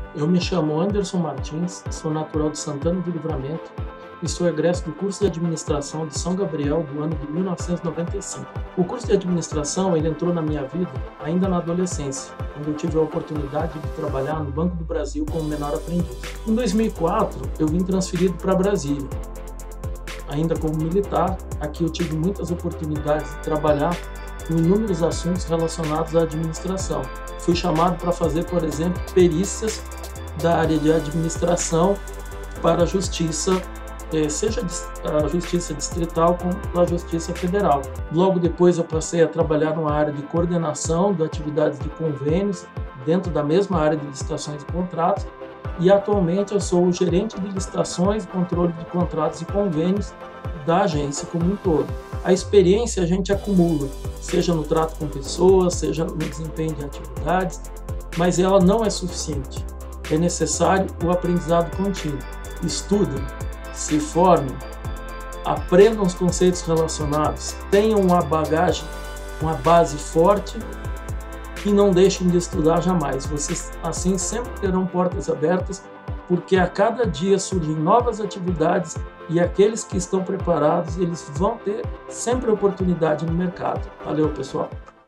Eu me chamo Anderson Martins, sou natural de Santana do Livramento e sou egresso do curso de administração de São Gabriel do ano de 1995. O curso de administração ele entrou na minha vida ainda na adolescência, quando eu tive a oportunidade de trabalhar no Banco do Brasil como menor aprendiz. Em 2004, eu vim transferido para Brasília. Ainda como militar, aqui eu tive muitas oportunidades de trabalhar com inúmeros assuntos relacionados à administração. Fui chamado para fazer, por exemplo, perícias da área de administração para a justiça, seja a justiça distrital como a justiça federal. Logo depois eu passei a trabalhar numa área de coordenação de atividades de convênios, dentro da mesma área de licitações e contratos, e atualmente eu sou o gerente de licitações, controle de contratos e convênios da agência como um todo. A experiência a gente acumula, seja no trato com pessoas, seja no desempenho de atividades, mas ela não é suficiente. É necessário o aprendizado contínuo. Estudem, se formem, aprendam os conceitos relacionados, tenham uma bagagem, uma base forte e não deixem de estudar jamais. Vocês assim sempre terão portas abertas, porque a cada dia surgem novas atividades e aqueles que estão preparados, eles vão ter sempre oportunidade no mercado. Valeu, pessoal!